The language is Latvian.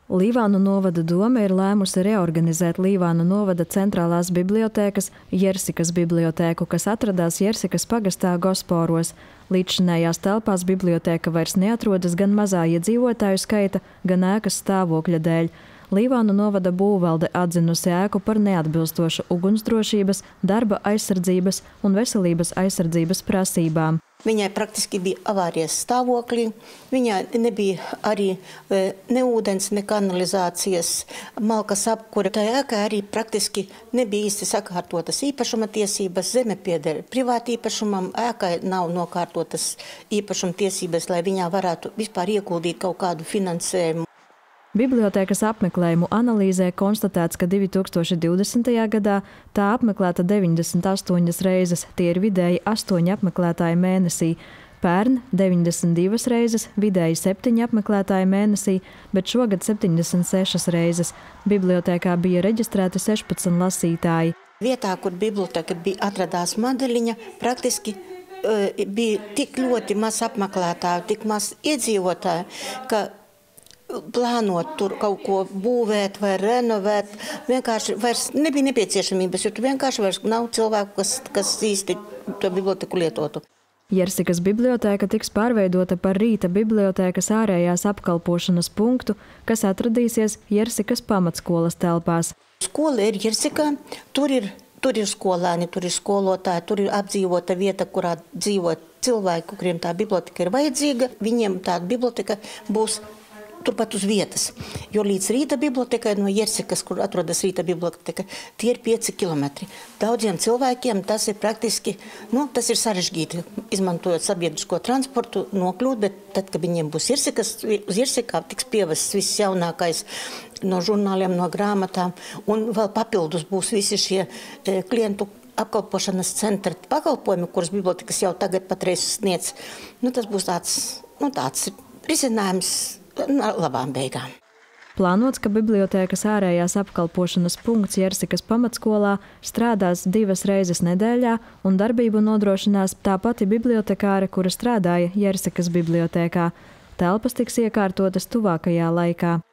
Līvānu novada doma ir lēmusi reorganizēt Līvānu novada centrālās bibliotēkas Jersikas bibliotēku, kas atradās Jersikas pagastā Gosporos. Līdzšinējās telpās bibliotēka vairs neatrodas gan mazā iedzīvotāju skaita, gan ēkas stāvokļa dēļ. Līvānu novada būvvalde atzinusi ēku par neatbilstošu ugunsdrošības, darba aizsardzības un veselības aizsardzības prasībām. Viņai praktiski bija avārijas stāvoklī, viņai nebija arī ne ūdens, ne kanalizācijas, malkas apkure. Tā ēkai arī praktiski nebija īsti sakārtotas īpašuma tiesības, zeme pieder privātīpašumam, ēkai nav nokārtotas īpašuma tiesības, lai viņā varētu vispār ieguldīt kaut kādu finansējumu. Bibliotēkas apmeklējumu analīzē konstatēts, ka 2020. gadā tā apmeklēta 98 reizes, tie ir vidēji 8 apmeklētāji mēnesī. Pērn 92 reizes, vidēji 7 apmeklētāji mēnesī, bet šogad 76 reizes. Bibliotēkā bija reģistrēti 16 lasītāji. Vietā, kur biblioteka atradās Madeliņa, praktiski bija tik ļoti maz apmeklētāju, tik maz iedzīvotāju, ka plānot tur kaut ko būvēt vai renovēt, vienkārši vairs nebija nepieciešamības, jo tur vienkārši vairs nav cilvēku, kas īsti to biblioteku lietotu. Jersikas bibliotēka tiks pārveidota par Rīta bibliotēkas ārējās apkalpošanas punktu, kas atradīsies Jersikas pamatskolas telpās. Skola ir Jersikā, tur ir skolēni, tur ir skolotāji, tur ir apdzīvota vieta, kurā dzīvo cilvēki, kuriem tā biblioteka ir vajadzīga. Viņiem tāda biblioteka būs turpat uz vietas, jo līdz Rīta bibliotekai no Jersikas, kur atrodas Rīta biblioteka, tie ir 5 kilometri. Daudziem cilvēkiem tas ir praktiski, tas ir sarežģīti, izmantojot sabiedrisko transportu, nokļūt, bet tad, kad viņiem būs Jersikas, uz Jersikā tiks pievests viss jaunākais no žurnāliem, no grāmatām, un vēl papildus būs visi šie klientu apkalpošanas centra pakalpojumi, kurus bibliotekas jau tagad patreiz sniedz. Tas būs tāds risinājums ar labām beigām. Plānots, ka bibliotēkas ārējās apkalpošanas punkts Jersikas pamatskolā strādās 2 reizes nedēļā un darbību nodrošinās tā pati bibliotekāre, kura strādāja Jersikas bibliotēkā. Telpas tiks iekārtotas tuvākajā laikā.